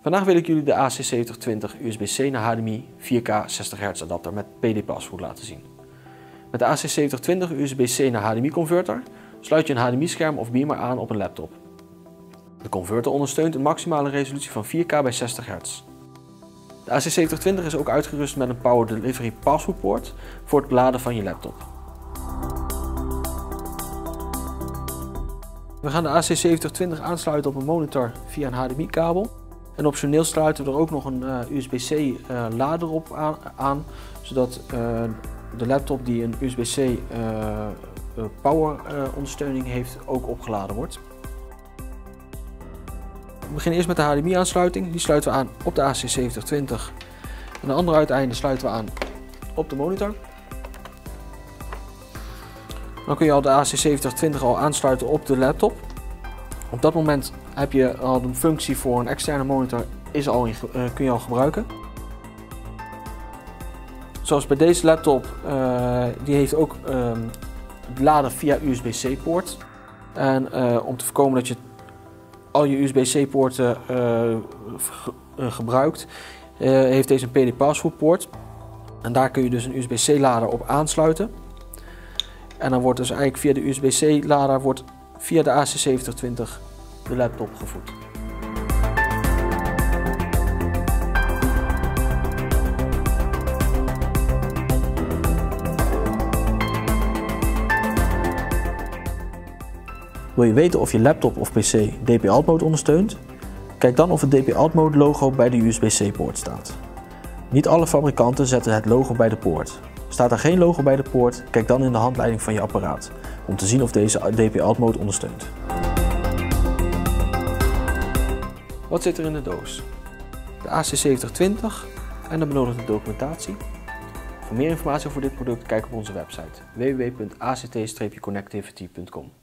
Vandaag wil ik jullie de AC7020 USB-C naar HDMI 4K 60 Hz adapter met PD-pasvoer laten zien. Met de AC7020 USB-C naar HDMI converter sluit je een HDMI-scherm of beamer aan op een laptop. De converter ondersteunt een maximale resolutie van 4K bij 60 Hz. De AC7020 is ook uitgerust met een Power Delivery Passthrough poort voor het laden van je laptop. We gaan de AC7020 aansluiten op een monitor via een HDMI-kabel. En optioneel sluiten we er ook nog een USB-C lader op aan, zodat de laptop die een USB-C power ondersteuning heeft ook opgeladen wordt. We beginnen eerst met de HDMI aansluiting. Die sluiten we aan op de AC7020. En de andere uiteinde sluiten we aan op de monitor. Dan kun je al de AC7020 al aansluiten op de laptop. Op dat moment heb je al een functie voor een externe monitor, kun je al gebruiken. Zoals bij deze laptop, die heeft ook het laden via USB-C poort. En om te voorkomen dat je al je USB-C poorten gebruikt, heeft deze een PD-pasvoer poort. En daar kun je dus een USB-C lader op aansluiten. En dan wordt dus eigenlijk via de USB-C lader via de AC7020 de laptop gevoed. Wil je weten of je laptop of PC DP Alt Mode ondersteunt? Kijk dan of het DP Alt Mode logo bij de USB-C poort staat. Niet alle fabrikanten zetten het logo bij de poort. Staat er geen logo bij de poort, kijk dan in de handleiding van je apparaat om te zien of deze DP Alt Mode ondersteunt. Wat zit er in de doos? De AC7020 en de benodigde documentatie. Voor meer informatie over dit product kijk op onze website www.act-connectivity.com.